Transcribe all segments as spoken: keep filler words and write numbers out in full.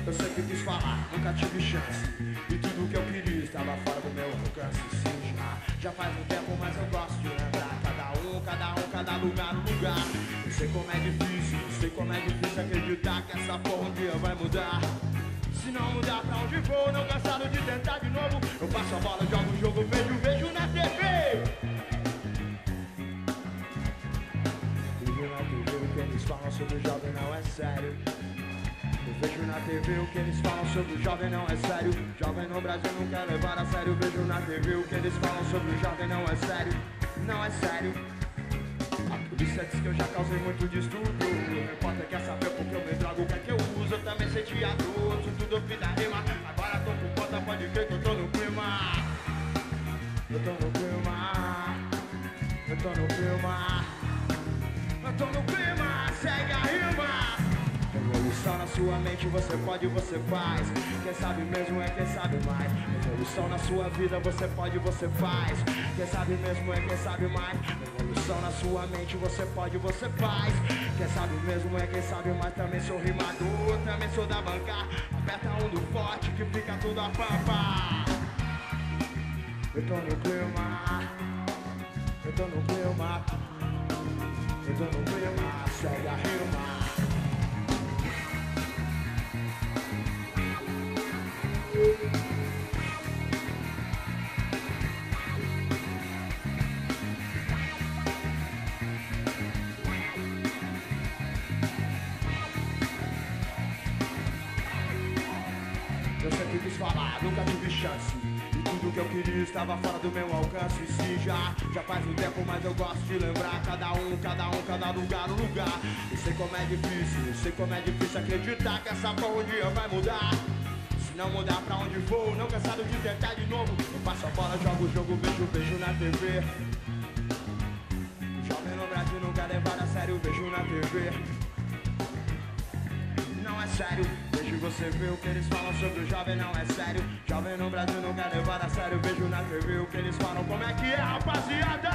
Eu sempre quis falar, nunca tive chance. E tudo que eu queria estava fora do meu alcance. Sim, já, já faz um tempo, mas eu gosto de lembrar. Cada um, cada um, cada lugar, um lugar. Eu sei como é difícil, eu sei como é difícil acreditar que essa porra um dia vai mudar. Se não mudar pra onde vou, não cansado de tentar de novo. Eu passo a bola, jogo o jogo, vejo, vejo na T V. Vejo na T V o que eles falam sobre o jovem não é sério. Eu vejo na T V o que eles falam sobre o jovem não é sério. Jovem no Brasil não quer levar a sério. Vejo na T V o que eles falam sobre o jovem não é sério. Não é sério. A polícia diz que eu já causei muito distúrbio. O repórter quer saber porque eu me drogo, o que é que eu uso. Eu também sei teatro, isso tudo eu fiz da rima. Agora tô por conta, pode crer que eu tô no clima. Eu tô no clima. Eu tô no clima. Eu tô no clima, segue a rima. Evolução na sua mente, você pode, você faz. Quem sabe mesmo é quem sabe mais. Evolução na sua vida, você pode, você faz. Quem sabe mesmo é quem sabe mais. Evolução na sua mente, você pode, você faz. Quem sabe mesmo é quem sabe mais. Também sou rimador, também sou da banca. Aperta um do forte que fica tudo a pampa. Eu tô no clima. Eu tô no clima. Eu tô no clima, segue a rima. Eu sempre quis falar, nunca tive chance. E tudo que eu queria estava fora do meu alcance. Sim, já, já faz um tempo, mas eu gosto de lembrar. Cada um, cada um, cada lugar, um lugar. Eu sei como é difícil, eu sei como é difícil acreditar que essa porra um dia vai mudar. Se não mudar pra onde vou, não cansado de tentar de novo. Eu passo a bola, jogo o jogo, vejo, vejo na T V. O jovem no Brasil não quer levar a sério, vejo na T V. Não é sério, vejo você ver o que eles falam sobre o jovem não é sério. Jovem no Brasil não quer levar a sério, vejo na T V o que eles falam. Como é que é, rapaziada?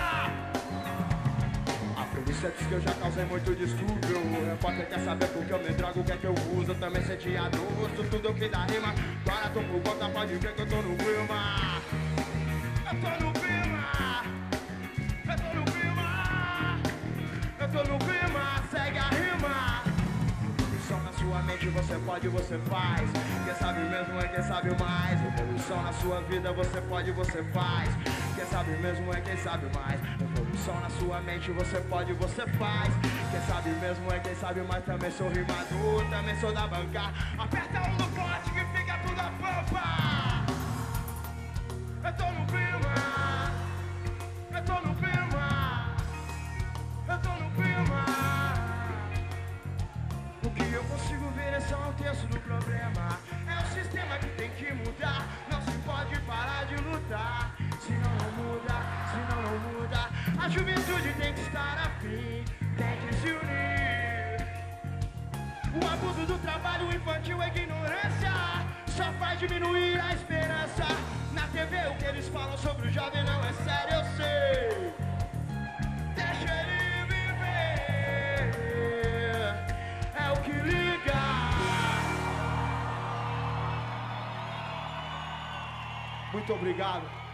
A polícia diz que eu já causei muito distúrbio. O repórter quer saber porque eu me drogo, o que é que eu uso. Eu também senti a dor, tudo eu fiz da rima. Agora tô por conta, pode ver que eu tô no clima. Eu tô no clima. Eu tô no clima. Eu tô no clima, segue a rima. Evolução na sua mente, você pode, você faz. Quem sabe mesmo é quem sabe mais. Evolução na sua vida, você pode, você faz. Quem sabe mesmo é quem sabe mais. Evolução na sua mente, você pode, você faz. Quem sabe mesmo é quem sabe mais. Também sou rimador, também sou da banca. Aperta um no forte que fica tudo a pampa. Eu tô no clima. Eu tô no clima. Eu tô no clima. O que eu consigo ver é só um terço do problema. É o sistema que tem que mudar. Não se pode parar de lutar. Senão não muda, senão não muda. A juventude tem que estar afim, tem que se unir. O abuso do trabalho infantil, a ignorância só faz diminuir a esperança. Na T V o que eles falam sobre o jovem não é sério, eu sei. Deixa ele viver, é o que liga. Muito obrigado.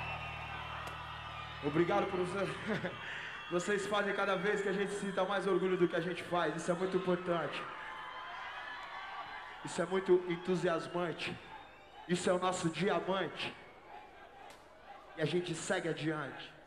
Obrigado por vocês. Vocês fazem cada vez que a gente sinta mais orgulho do que a gente faz. Isso é muito importante. Isso é muito entusiasmante. Isso é o nosso diamante. E a gente segue adiante.